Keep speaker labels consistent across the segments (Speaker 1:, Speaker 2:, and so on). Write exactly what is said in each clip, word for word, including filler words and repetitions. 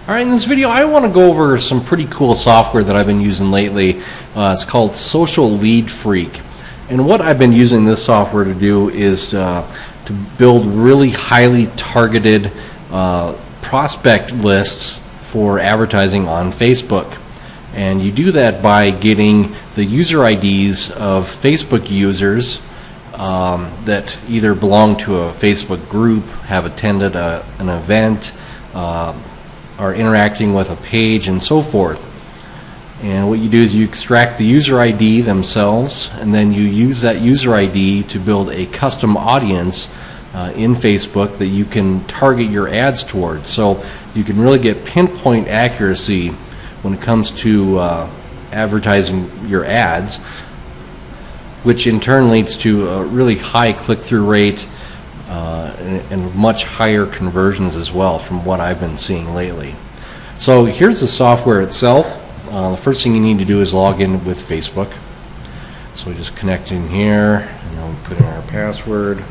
Speaker 1: Alright, in this video I want to go over some pretty cool software that I've been using lately. Uh, it's called Social Lead Freak. And what I've been using this software to do is uh, to build really highly targeted uh, prospect lists for advertising on Facebook. And you do that by getting the user I Ds of Facebook users um, that either belong to a Facebook group, have attended a, an event, uh, are interacting with a page, and so forth. And what you do is you extract the user I D themselves, and then you use that user I D to build a custom audience uh, in Facebook that you can target your ads towards. So you can really get pinpoint accuracy when it comes to uh, advertising your ads, which in turn leads to a really high click-through rate Uh, and, and much higher conversions as well from what I've been seeing lately. So here's the software itself. Uh, the first thing you need to do is log in with Facebook. So we just connect in here, and then we put in our password.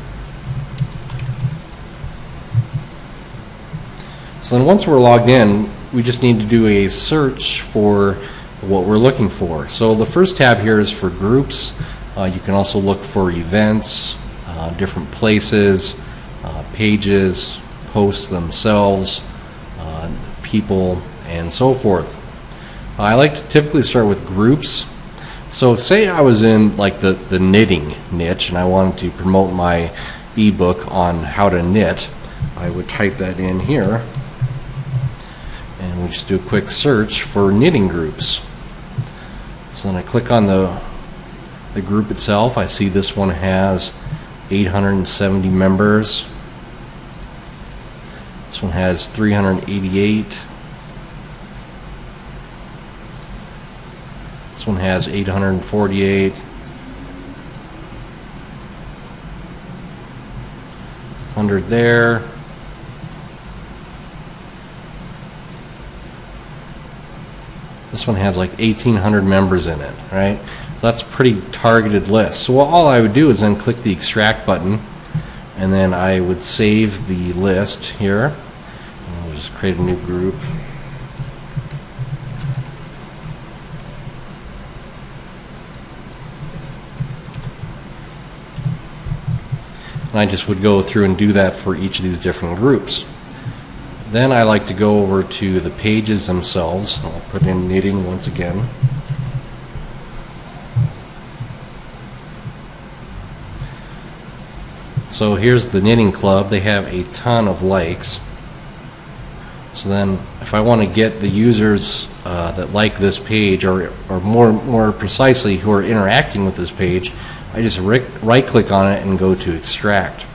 Speaker 1: So then once we're logged in, we just need to do a search for what we're looking for. So the first tab here is for groups. Uh, you can also look for events, Uh, different places, uh, pages, posts themselves, uh, people, and so forth. Uh, I like to typically start with groups. So say I was in like the, the knitting niche and I wanted to promote my ebook on how to knit. I would type that in here and we just do a quick search for knitting groups. So then I click on the, the group itself. I see this one has eight hundred seventy members. This one has three hundred eighty-eight. This one has eight hundred forty-eight. one hundred there. This one has like eighteen hundred members in it, right? That's a pretty targeted list. So all I would do is then click the extract button, and then I would save the list here. And I'll just create a new group. And I just would go through and do that for each of these different groups. Then I like to go over to the pages themselves. I'll put in knitting once again. So here's the knitting club. They have a ton of likes. So then if I want to get the users uh, that like this page, or, or more, more precisely who are interacting with this page, I just right click on it and go to extract.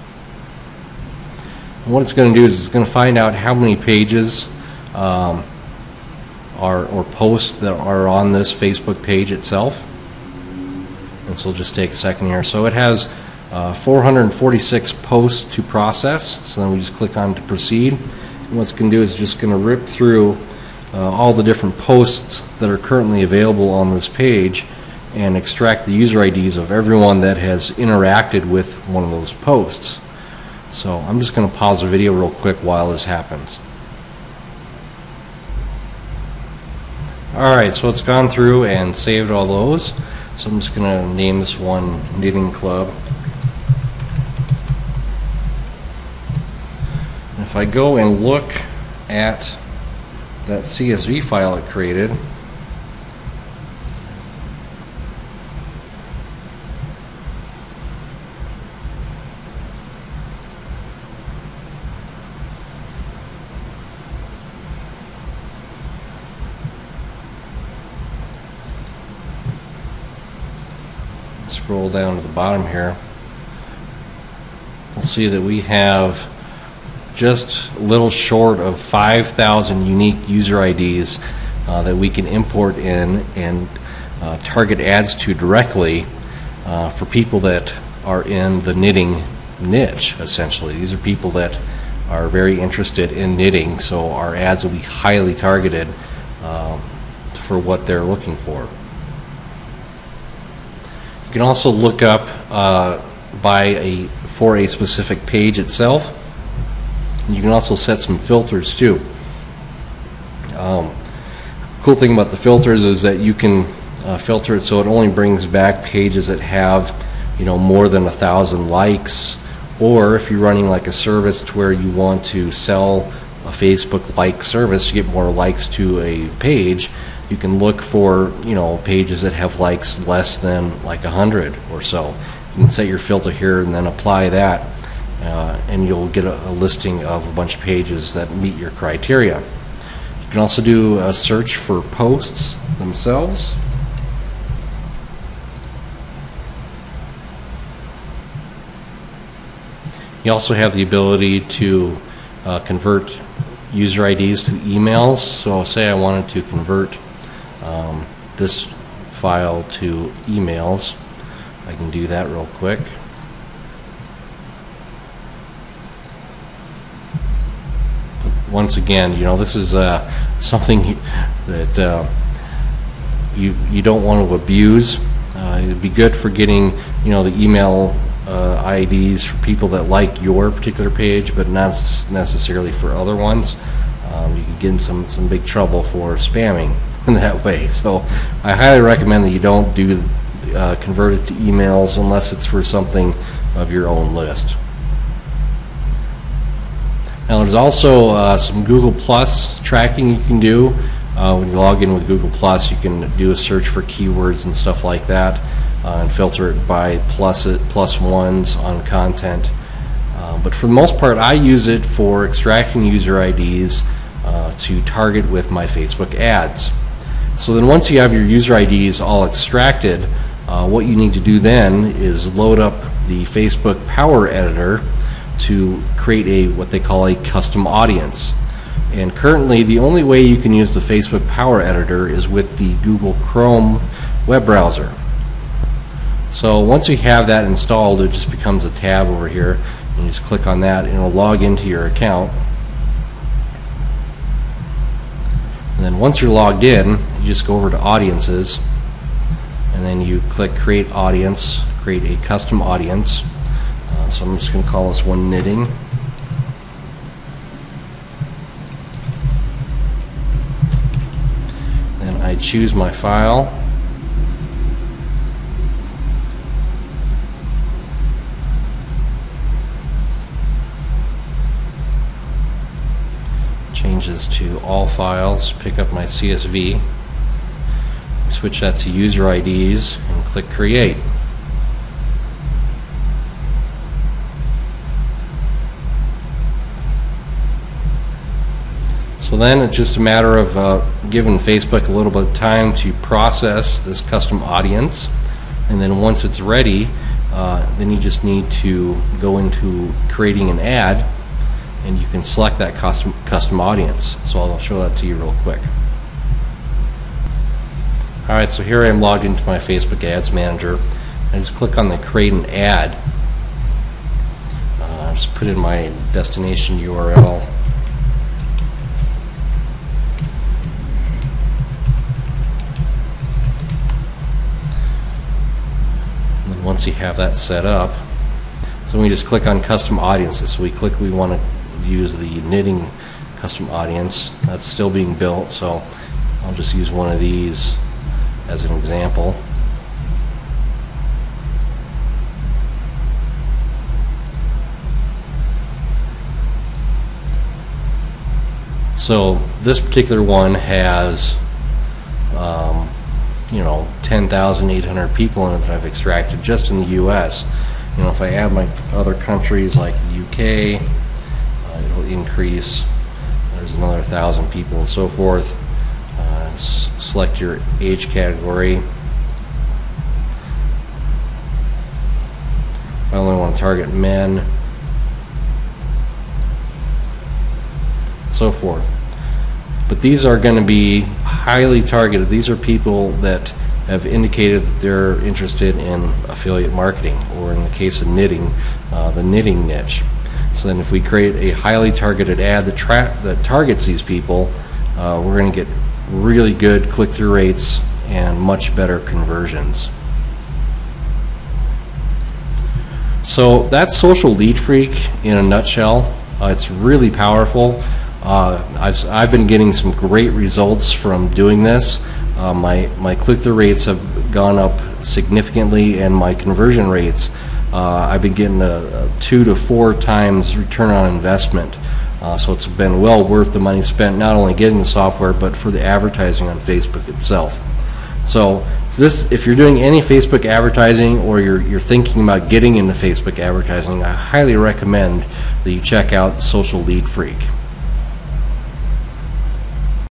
Speaker 1: And what it's going to do is it's going to find out how many pages um, are, or posts that are on this Facebook page itself. And so it'll just take a second here. So it has Uh, four hundred forty-six posts to process, so then we just click on to proceed, and what it's going to do is just going to rip through uh, all the different posts that are currently available on this page and extract the user I Ds of everyone that has interacted with one of those posts. So I'm just going to pause the video real quick while this happens. Alright, so it's gone through and saved all those, so I'm just going to name this one Knitting Club. If I go and look at that C S V file it created, scroll down to the bottom here, we'll see that we have just a little short of five thousand unique user I Ds uh, that we can import in and uh, target ads to directly uh, for people that are in the knitting niche, essentially. These are people that are very interested in knitting, so our ads will be highly targeted um, for what they're looking for. You can also look up uh, by a for a specific page itself. You can also set some filters too. Um, cool thing about the filters is that you can uh, filter it so it only brings back pages that have, you know, more than a thousand likes, or if you're running like a service to where you want to sell a Facebook like service to get more likes to a page, you can look for, you know, pages that have likes less than like a hundred or so. You can set your filter here and then apply that, uh, and you'll get a, a listing of a bunch of pages that meet your criteria. You can also do a search for posts themselves. You also have the ability to uh, convert user I Ds to emails. So say I wanted to convert um, this file to emails. I can do that real quick. But once again, you know, this is uh, something that uh, you you don't want to abuse. Uh, it'd be good for getting, you know, the email Uh, I Ds for people that like your particular page, but not necessarily for other ones. Um, you can get in some, some big trouble for spamming in that way. So I highly recommend that you don't do uh, convert it to emails unless it's for something of your own list. Now there's also uh, some Google Plus tracking you can do. Uh, when you log in with Google Plus, you can do a search for keywords and stuff like that. Uh, and filter it by plus it plus ones on content. Uh, but for the most part, I use it for extracting user I Ds uh, to target with my Facebook ads. So then once you have your user I Ds all extracted, uh, what you need to do then is load up the Facebook Power Editor to create a what they call a custom audience. And currently the only way you can use the Facebook Power Editor is with the Google Chrome web browser. So once you have that installed, it just becomes a tab over here. You just click on that and it'll log into your account. And then once you're logged in, you just go over to Audiences, and then you click Create Audience, create a custom audience. Uh, so I'm just going to call this one Knitting. Then I choose my file. Change this to all files, pick up my C S V, switch that to user I Ds, and click Create. So then it's just a matter of uh, giving Facebook a little bit of time to process this custom audience, and then once it's ready, uh, then you just need to go into creating an ad, and you can select that custom custom audience. So I'll show that to you real quick. Alright, so here I am logged into my Facebook Ads Manager. I just click on the Create an Ad. Uh, just put in my destination U R L. And then once you have that set up, so we just click on Custom Audiences. So we click, we want to use the knitting custom audience. That's still being built, so I'll just use one of these as an example. So this particular one has um, you know, ten thousand eight hundred people in it that I've extracted just in the U S. You know, if I add my other countries like the U K, uh, it'll increase. There's another thousand people and so forth. Uh, s select your age category. If I only want to target men, so forth. But these are going to be highly targeted. These are people that have indicated that they're interested in affiliate marketing, or in the case of knitting, uh, the knitting niche. So then if we create a highly targeted ad that, tra that targets these people, uh, we're going to get really good click-through rates and much better conversions. So that's Social Lead Freak in a nutshell. Uh, it's really powerful. Uh, I've, I've been getting some great results from doing this. Uh, my my click-through rates have gone up significantly, and my conversion rates, uh, I've been getting a, a two to four times return on investment. Uh, so it's been well worth the money spent, not only getting the software, but for the advertising on Facebook itself. So this, if you're doing any Facebook advertising, or you're, you're thinking about getting into Facebook advertising, I highly recommend that you check out Social Lead Freak.